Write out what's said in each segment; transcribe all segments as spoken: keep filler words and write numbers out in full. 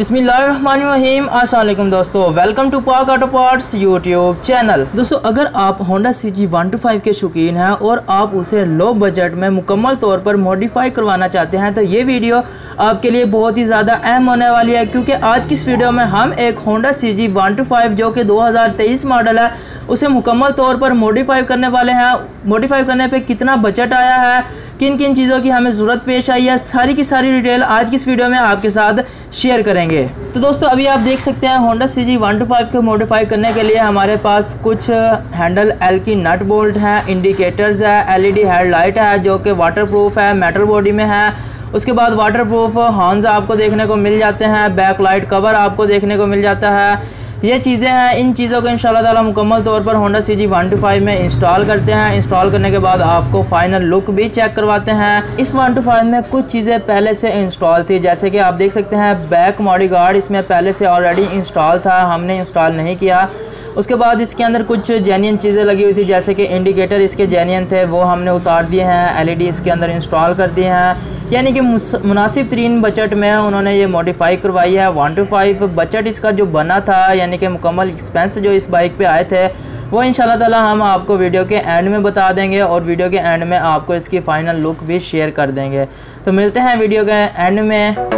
बिस्मिल्लाहिर्रहमानिर्रहीम। अस्सलाम वालेकुम दोस्तों, welcome to Pak auto parts YouTube channel. दोस्तों, अगर आप Honda C G one two five के शौकीन हैं और आप उसे लो बजट में मुकम्मल तौर पर मॉडिफाई करवाना चाहते हैं तो ये वीडियो आपके लिए बहुत ही ज़्यादा अहम होने वाली है, क्योंकि आज की इस वीडियो में हम एक Honda C G one two five जो कि दो हज़ार तेईस मॉडल है उसे मुकम्मल तौर पर मॉडिफाई करने वाले हैं। मॉडिफाई करने पे कितना बजट आया है, किन किन चीज़ों की हमें ज़रूरत पेश आई है, सारी की सारी डिटेल आज की इस वीडियो में आपके साथ शेयर करेंगे। तो दोस्तों, अभी आप देख सकते हैं Honda C G one two five को मॉडिफाई करने के लिए हमारे पास कुछ हैंडल एल की नट बोल्ट हैं, इंडिकेटर्स है, एलईडी हेडलाइट है जो कि वाटरप्रूफ है, मेटल बॉडी में है। उसके बाद वाटरप्रूफ हॉर्न्स आपको देखने को मिल जाते हैं, बैक लाइट कवर आपको देखने को मिल जाता है। ये चीज़ें हैं, इन चीज़ों को इंशाल्लाह ताला मुकम्मल तौर पर Honda C G one two five में इंस्टॉल करते हैं। इंस्टॉल करने के बाद आपको फाइनल लुक भी चेक करवाते हैं। इस वन टू फाइव में कुछ चीज़ें पहले से इंस्टॉल थी, जैसे कि आप देख सकते हैं बैक मॉडी गार्ड इसमें पहले से ऑलरेडी इंस्टॉल था, हमने इंस्टॉल नहीं किया। उसके बाद इसके अंदर कुछ जेन्युइन चीज़ें लगी हुई थी, जैसे कि इंडिकेटर इसके जेन्युइन थे, वो हमने उतार दिए हैं। एलईडी इसके अंदर इंस्टॉल कर दिए हैं, यानी कि मुनासिब तरीन बजट में उन्होंने ये मॉडिफाई करवाई है। वन टू फाइव बजट इसका जो बना था, यानी कि मुकम्मल एक्सपेंस जो इस बाइक पे आए थे, वो इंशाल्लाह ताला हम आपको वीडियो के एंड में बता देंगे और वीडियो के एंड में आपको इसकी फ़ाइनल लुक भी शेयर कर देंगे। तो मिलते हैं वीडियो के एंड में।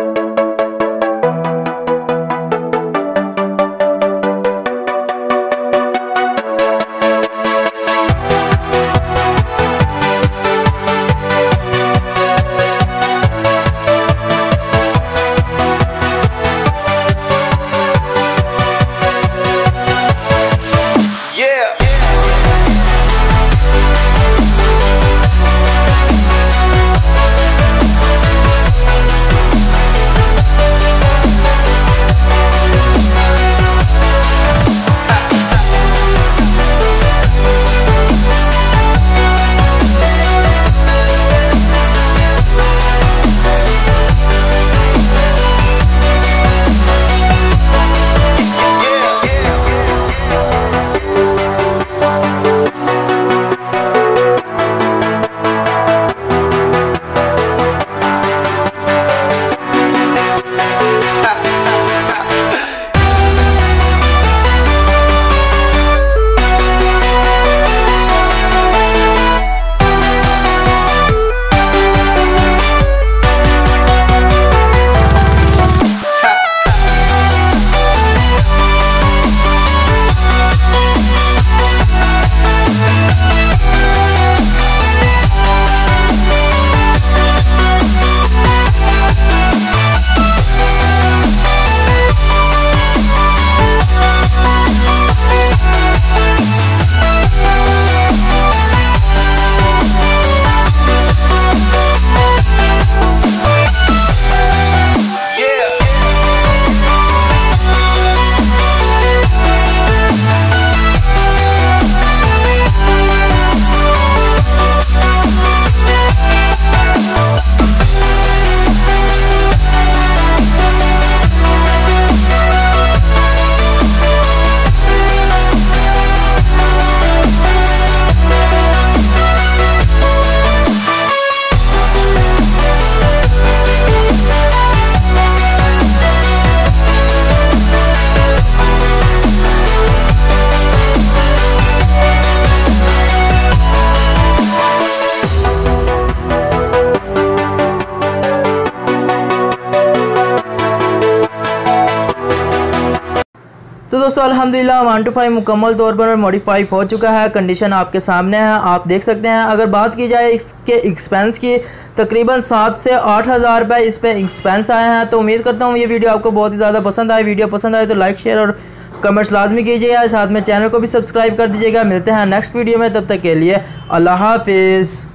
तो दोस्तों, अल्हम्दुलिल्लाह वन टू फाइव मुकम्मल तौर पर मॉडिफाई हो चुका है। कंडीशन आपके सामने है, आप देख सकते हैं। अगर बात की जाए इसके एक्सपेंस की, तकरीबन सात से आठ हज़ार रुपये इस पे एक्सपेंस आए हैं। तो उम्मीद करता हूँ ये वीडियो आपको बहुत ही ज़्यादा पसंद आए। वीडियो पसंद आए तो लाइक शेयर और कमेंट्स लाजमी कीजिएगा, साथ में चैनल को भी सब्सक्राइब कर दीजिएगा। मिलते हैं नेक्स्ट वीडियो में, तब तक के लिए अल्लाह हाफिज़।